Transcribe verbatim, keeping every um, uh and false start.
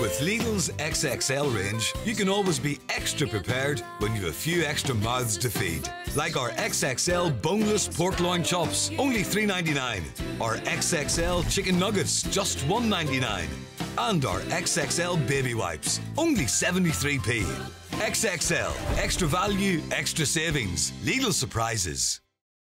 With Lidl's X X L range, you can always be extra prepared when you have a few extra mouths to feed. Like our X X L boneless pork loin chops, only three ninety-nine. Our X X L chicken nuggets, just one ninety-nine. And our X X L baby wipes, only seventy-three p. X X L, extra value, extra savings. Lidl surprises.